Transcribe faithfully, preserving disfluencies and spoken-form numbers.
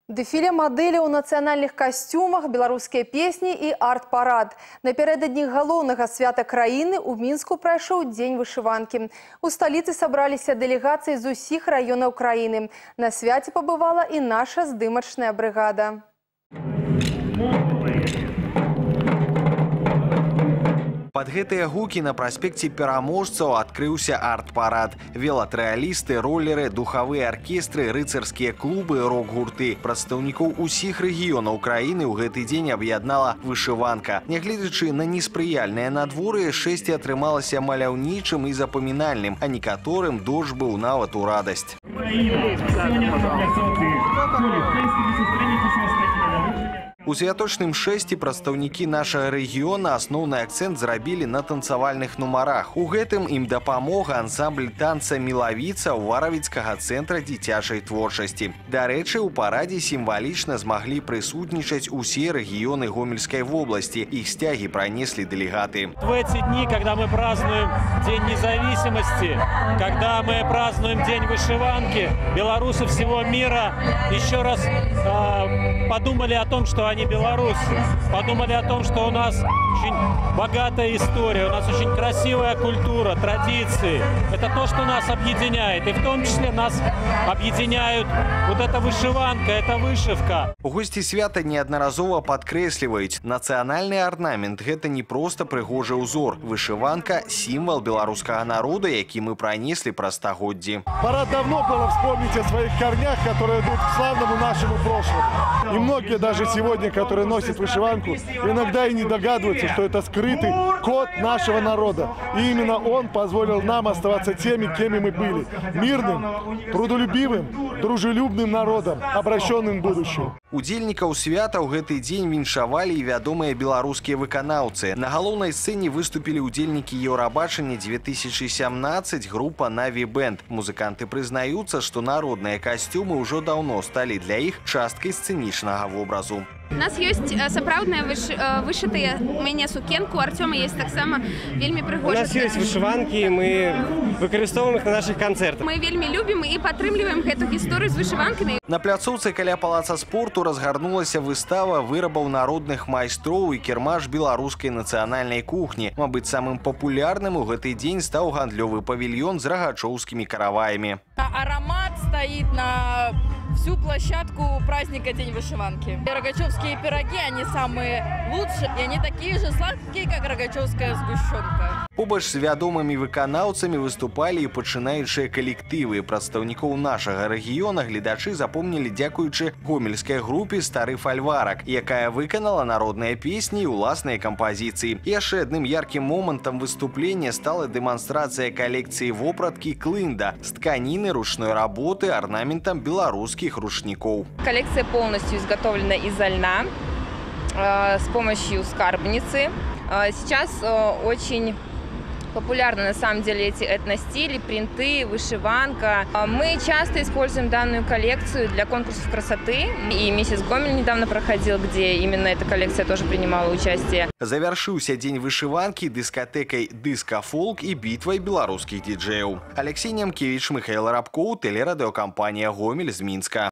Дэфіле мадэлі ў нацыянальных касцюмах, беларускія песні і арт-парад. Напярэдадні галоўнага свята краіны ў Мінску прайшоў дзень вышыванкі. У сталіцы сабраліся дэлегацыі з усіх раёнаў краіны. На свяце пабывала і наша здымачная брыгада. Под гэтыя гукі на праспекце пераможцаў адкрыўся арт-парад. Велатрыалісты, роллеры, духавыя аркестры, рыцарскія клубы, рок-гурты. Прадстаўнікоў усіх рэгіёнаў краіны ў гэты дзень аб'яднала вышыванка. Нягледзячы на неспрыяльнае надвор'е, шэсце атрымалася маляўнічым і запамінальным, а некаторым дождж быў нават у радасць. У святочным шэсці прадстаўнікі нашага рэгіёна асноўны акцэнт зрабілі на танцавальных нумарах. У гэтым ім дапамога ансамбль танца «Мілавіца» ў Варавіцкага цэнтра дзіцячай творчасці. Дарэчы, у парадзе сімвалічна змаглі прысутнічаць усе рэгіёны Гомельскай вобласці. Іх сцягі пронеслі делегаты. В эти дни, когда мы празднуем День независимости, когда мы празднуем День вышиванки, белорусы всего мира еще раз э, подумали о том, что они белорусы. Подумали о том, что у нас очень богатая история, у нас очень красивая культура, традиции. Это то, что нас объединяет. И в том числе нас объединяют вот эта вышиванка, эта вышивка. Гости свята неаднаразова падкрэсліваюць. Нацыянальны арнамент – гэта не просто прыгожы ўзор. Вышиванка – символ белорусского народа, які мы пронесли праз стагоддзі. Пора давно было вспомнить о своих корнях, которые идут к славному нашему прошлому. И многие даже сегодня, которые носят вышиванку, иногда и не догадываются, что это скрытый код нашего народа. И именно он позволил нам оставаться теми, кем мы были. Мирным, трудолюбивым, дружелюбным народом, обращенным в будущее. Удзельнікаў свята ў гэты дзень віншавалі і вядомыя беларускія выканаўцы. На галоўнай сцэне выступілі удзельнікі Еўрабачання две тысячи семнадцать, група «Нави Бэнд». Музыканты прызнаюцца, што народныя касцюмы ўжо даўно сталі для іх часткай сцэнічнага вобразу. У нас есть сапраўдныя вышытыя у мяне сукенку, у Артёма есть таксама вельмі прыгожая. У нас есть вышиванки, мы выкарыстоўваем их на наших концертах. Мы вельмі любім і падтрымліваем гэту гісторыю з вышыванкамі. На пляцоўцы каля палаца спорту разгарнулася выстава вырабаў народных майстроў і кірмаш беларускай нацыянальнай кухні. Мабыць, самым папулярным у гэты дзень стаў гандлёвы павільён з рагачоўскімі караваямі. Аромат стоит на всю площадку праздника День вышиванки. Рогачевские пироги, они самые лучшие, и они такие же сладкие, как рогачевская сгущенка. Побач з вядомымі выканаўцамі выступалі і пачынаючыя калектывы. Прадстаўнікоў нашага рэгіёна гледачы запомнілі дзякуючы гомельскай групе «Стары фальварак», якая выканала народныя песні і ўласныя кампазіцыі. Яшчэ адным яркім момантам выступлення стала дэманстрацыя калекцыі вопраткі «Клында» з тканіны ручной работы орнаментом белорусских рушников. Коллекция полностью изготовлена изо льна э, с помощью скарбницы. Э, сейчас э, очень популярны на самом деле эти этностили, принты, вышиванка. Мы часто используем данную коллекцию для конкурсов красоты. И месяц Гомель недавно проходил, где именно эта коллекция тоже принимала участие. Завершился день вышиванки дискотекой «Диско-фолк» и битвой белорусских диджеев. Алексей Немкевич, Михаил Рабков, телерадиокомпания «Гомель» из Минска.